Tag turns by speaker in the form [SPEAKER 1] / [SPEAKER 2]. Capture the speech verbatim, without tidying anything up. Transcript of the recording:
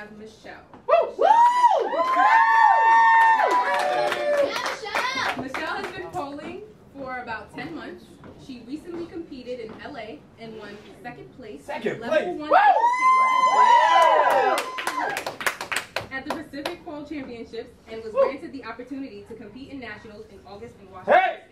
[SPEAKER 1] have Michelle.
[SPEAKER 2] Woo! Woo!
[SPEAKER 1] Michelle! Michelle has been polling for about ten months. She recently competed in L A and won second place.
[SPEAKER 2] Second
[SPEAKER 1] level
[SPEAKER 2] place.
[SPEAKER 1] One
[SPEAKER 2] Woo!
[SPEAKER 1] at the Pacific Fall Championships and was
[SPEAKER 2] Woo!
[SPEAKER 1] granted the opportunity to compete in nationals in August in Washington.
[SPEAKER 2] Hey!